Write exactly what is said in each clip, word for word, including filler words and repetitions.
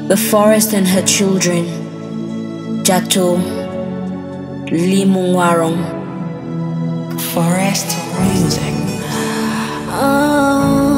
The forest and her children. JATO Nlimu Nwarong. Forest music. Oh.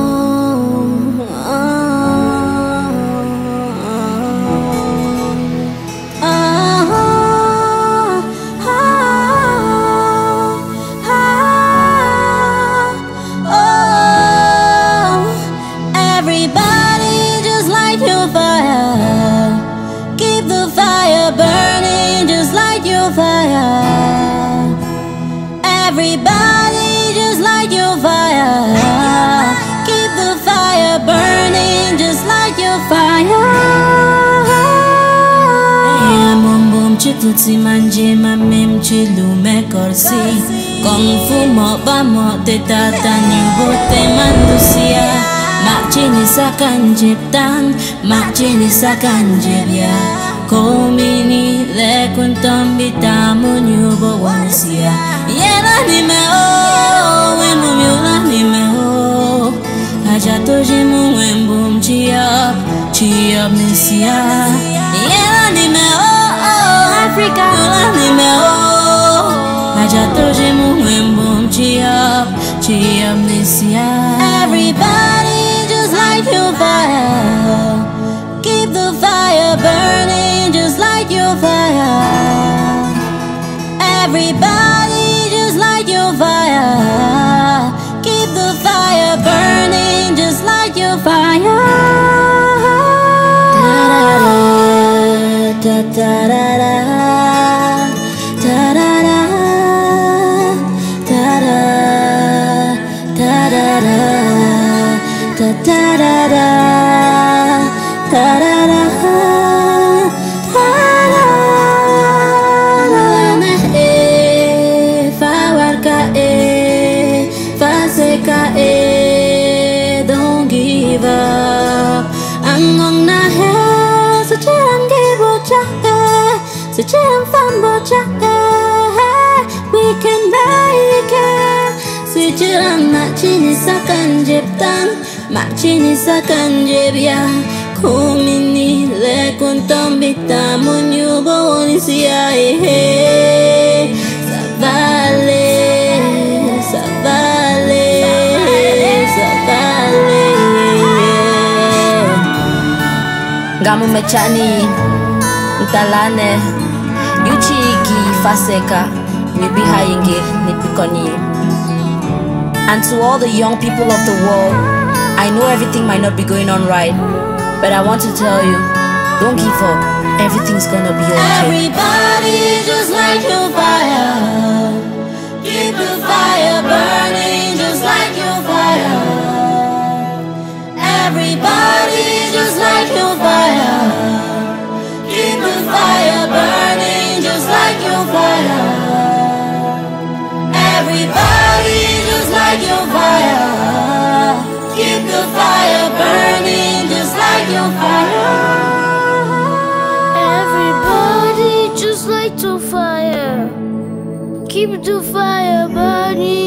Everybody just light your fire. Keep the fire burning, just light your fire. Yeah, boom boom chituti manje mamem chilu me korsi. Kung fu mo ba mo te tata nyubo te mandusia. Mak chini sakan jeptang, mak chini sakan jebya. Komini le kuntom bitamu nyubo wansia. Yena ni me o, wembu miula ni me o. Ajato jimu wembu mchiap, chiap nisia. Yena ni me o, Africa miula ni me o. Ajato jimu wembu mchiap, chiap nisia. Everybody just light your fire. Keep the fire burning, just light your fire. Everybody just light your fire. Keep the fire burning, just light your fire. Da da da da da da da da da da da da da da da da. Da da da da da e fa warka e fa seka e don't give up. Angong na he so chiram ge bocha e so chiram fan bocha e we can make it. So chiram mak chini sakan jeptan, mak chini sakan jebya. Kumini le kuntom bitamu nyubo wanisia ehe. Savale, savale, savale. Gamu mechani mtalane yuchiki faseka nibiha inge nipikoni. And to all the young people of the world, I know everything might not be going on right, but I want to tell you, don't give up. Everything's gonna be okay. Everybody just light your fire. Keep the fire burning, just light your fire. Everybody just light your fire. Keep the fire burning, just light your fire. Everybody just light your fire. Keep the fire burning, just light your fire. Everybody just light your fire. Keep the fire burning.